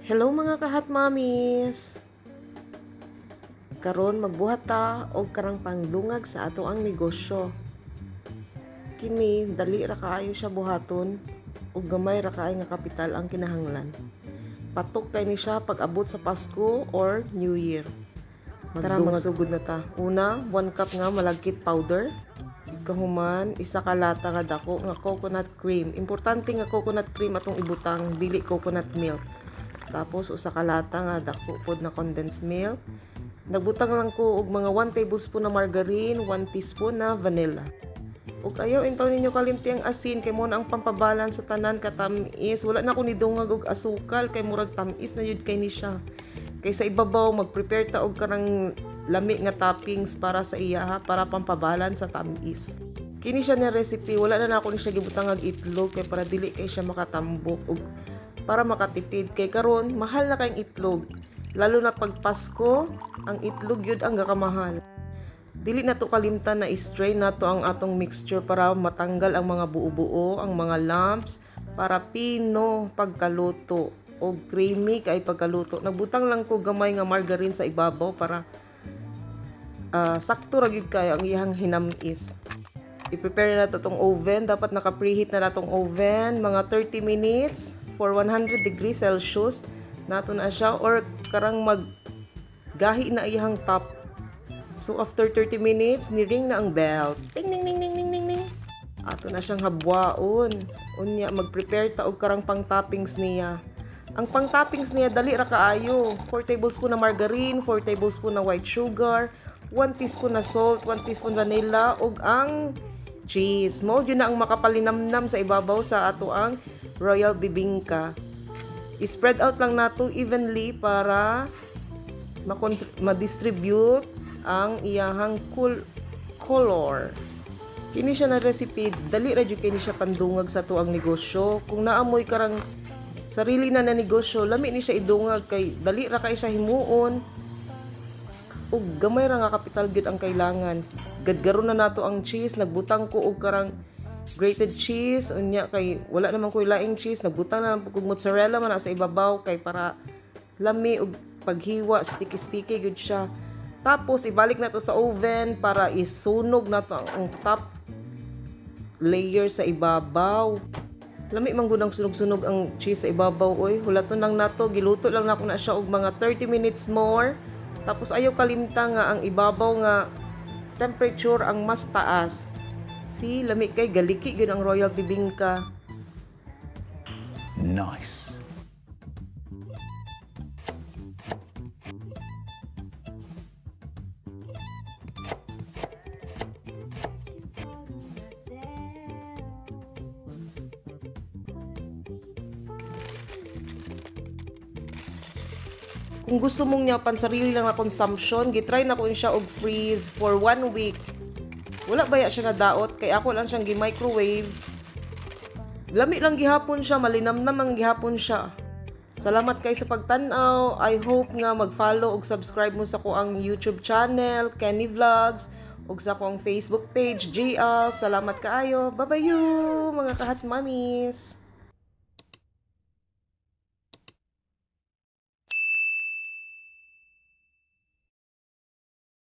Hello mga kahat mamis! Karon magbuhat ta og karang pangdungag sa ato ang negosyo. Kini dali ra kaayo siya buhaton ug gamay ra kaay nga kapital ang kinahanglan. Patok kay ni siya pag abot sa Pasko or New Year. Tara magsugod na ta. Una, 1 cup nga malagkit powder. Kahuman, isa ka lata nga dako nga coconut cream. Importante nga coconut cream atong ibutang, dili coconut milk. Tapos usa ka lata nga dako pod na condensed milk. Nagbutang lang ko og mga 1 tablespoon na margarine, 1 teaspoon na vanilla. Ug ayaw intaw ninyo kalimti ang asin kay mo na ang pampabalance sa tanan ka tamis. Wala na ko ni dungag og asukal kay murag tamis na yun kay ni siya. Kay sa ibabaw mag-prepare ta og karang lami nga toppings para sa iya para pampabalance sa tamis. Kini siya na recipe, wala na ako ni siya gibutang og itlog kay para dili kay siya makatambok ug para makatipid kay karon mahal na kayong itlog lalo na pag Pasko ang itlog yun ang gakamahal. Dili na to kalimtan na i-strain na to ang atong mixture para matanggal ang mga buo-buo, ang mga lumps para pino pagkaluto o creamy kay pagkaluto. Nagbutang lang ko gamay nga margarine sa ibabaw para sakto ra gyud kayo ang iyang hinamis. I-prepare na to tong oven, dapat naka-preheat na natong oven mga 30 minutes for 100 degrees Celsius nato na siya or karang maggahi na iyang top. So after 30 minutes ni-ring na ang bell. Ting ning ning ning ning ning ning. Ato na siyang habwaon. Unya mag-prepare ta og karang pang-toppings niya. Ang pang-toppings niya dali ra kaayo. 4 tablespoon na margarine, 4 tablespoon na white sugar, 1 teaspoon na salt, 1 teaspoon vanilla ug ang cheese. Mao yun na ang makapalinamnam sa ibabaw sa ato ang royal bibingka. I-spread out lang nato evenly para ma-distribute ang iyahang color. Kini siya na recipe, dali ra jud kini siya pandungag sa tuang negosyo. Kung naamoy karang sarili na negosyo, lami ni siya idungag kay dali ra kay siya himuon. Ug gamay ra nga kapital gyud ang kailangan. Gadgaron na nato ang cheese, nagbutang ko og karang grated cheese unya kay wala naman ko laing cheese, nagbutang na lang og mozzarella man sa ibabaw kay para lami ug paghiwa sticky gyud siya. Tapos ibalik na to sa oven para isunog na to ang top layer sa ibabaw. Lami man gud ang sunog-sunog ang cheese sa ibabaw oy. Hulaton lang nato, giluto lang nako na siya og mga 30 minutes more. Tapos ayaw kalimta nga ang ibabaw nga temperature ang mas taas. Si lami kay galiki gyud ang royal bibingka. Nice. Kung gusto mong niya pansarili lang na consumption, gitry na ko siya og freeze for 1 week. Wala baya siya na daot, kay ako lang siyang gi-microwave. Lami lang gihapon siya, malinamnam ang gihapon siya. Salamat kay sa pagtan-aw. I hope nga mag-follow ug subscribe mo sa ko ang YouTube channel, Kenny Vlogs, ug sa ko ang Facebook page, GL. Salamat kaayo. Bye-bye mga kahat mamis!